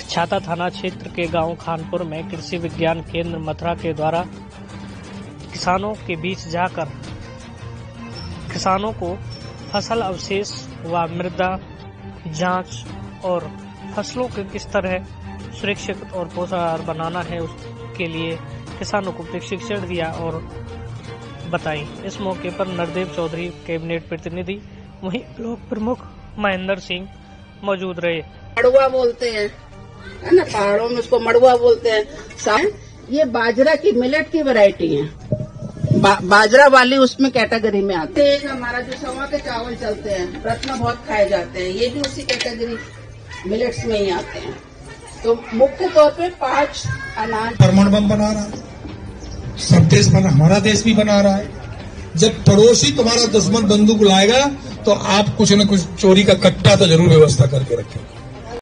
छाता थाना क्षेत्र के गांव खानपुर में कृषि विज्ञान केंद्र मथुरा के द्वारा किसानों के बीच जाकर किसानों को फसल अवशेष व मृदा जांच और फसलों के किस तरह सुरक्षित और पोषक बनाना है उसके लिए किसानों को प्रशिक्षण दिया और बताई। इस मौके पर नरदेव चौधरी कैबिनेट प्रतिनिधि वहीं ब्लॉक प्रमुख महेंद्र सिंह मौजूद रहे। मड़ुआ बोलते हैं, है ना, पहाड़ों में उसको मड़ुआ बोलते हैं। ये बाजरा की मिलेट की वैरायटी है, बाजरा वाली उसमें कैटेगरी में आते हैं। हमारा जो सवा के चावल चलते हैं, रत्ना बहुत खाए जाते हैं, ये भी उसी कैटेगरी मिलेट्स में ही आते हैं। तो मुख्य तौर पे 5 अनाज। परमाणु बम बना रहा है, सब देश बना, हमारा देश भी बना रहा है। जब पड़ोसी तुम्हारा दुश्मन बंदूक लाएगा तो आप कुछ न कुछ चोरी का कट्टा तो जरूर व्यवस्था करके रखें।